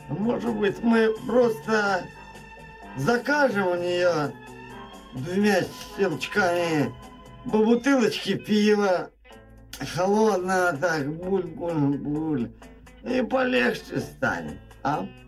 Может быть, мы просто закажем у нее двумя щелчками по бутылочке пива, холодного так, буль-буль-буль, и полегче станет, а?